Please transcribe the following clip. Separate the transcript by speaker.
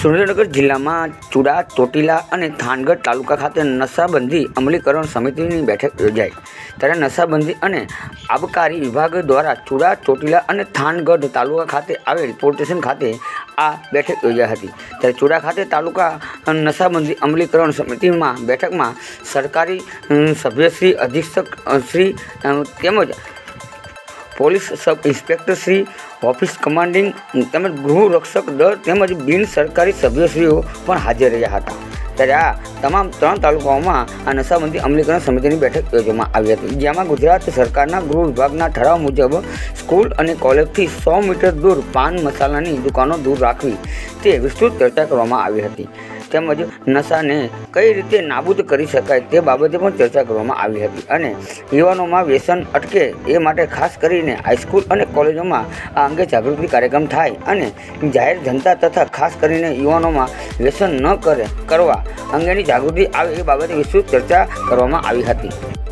Speaker 1: સુરેન્દ્રનગર જિલ્લામાં ચુડા, ચોટીલા અને થાનગઢ તાલુકા ખાતે નશાબંધી અમલીકરણ સમિતિની બેઠક યોજાઈ। ત્યારે નશાબંધી અને આબકારી વિભાગ દ્વારા ચુડા, ચોટીલા અને થાનગઢ તાલુકા ખાતે આવેલ પોલીસ સ્ટેશન ખાતે આ બેઠક યોજાઈ હતી। ત્યારે ચુડા ખાતે તાલુકા નશાબંધી અમલીકરણ સમિતિમાં બેઠકમાં સરકારી સભ્યશ્રી, અધિક્ષકશ્રી તેમજ police sub inspector Shri, office commanding તેમજ ગૃહ રક્ષક દળ તેમજ બિન સરકારી સભ્યશ્રીઓ પણ હાજર રહ્યા હતા। ત્યારે આ તમામ 3 તાલુકાઓમાં આ નશાબંધી અમલીકરણ સમિતિની બેઠક યોજવામાં આવી હતી, જેમાં ગુજરાત સરકારના ગૃહ વિભાગના ઠરાવ મુજબ સ્કૂલ અને કોલેજથી 100 મીટર દૂર પાન મસાલાની દુકાનો દૂર રાખવી તે વિસ્તૃત ચર્ચા કરવામાં આવી હતી। તેમજ નશાને કઈ રીતે નાબૂદ કરી શકાય તે બાબતે પણ ચર્ચા કરવામાં આવી હતી અને યુવાનોમાં વ્યસન અટકે એ માટે ખાસ કરીને હાઈસ્કૂલ અને કોલેજોમાં આ અંગે જાગૃતિ કાર્યક્રમ થાય અને જાહેર જનતા તથા ખાસ કરીને યુવાનોમાં વ્યસન ન કરવા અંગેની જાગૃતિ આવે એ બાબતે વિસ્તૃત ચર્ચા કરવામાં આવી હતી।